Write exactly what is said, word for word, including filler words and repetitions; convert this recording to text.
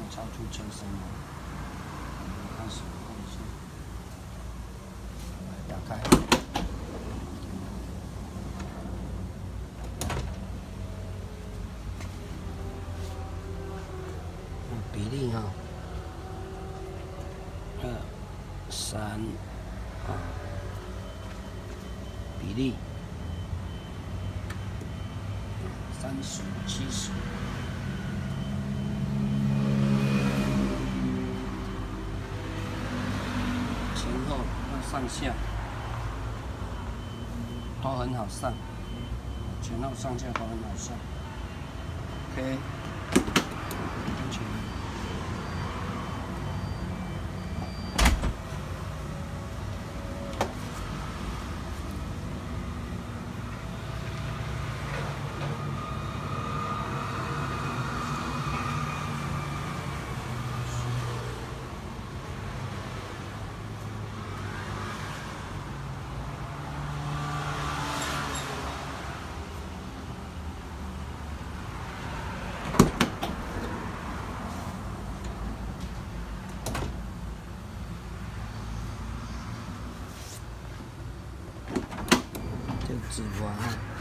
超出车身了。我们开始看一下，来打开。嗯，比例哈，二、三，啊，比例，三十、七十。 前后那上下都很好上，前后上下都很好上。OK， 安全。这个指环啊。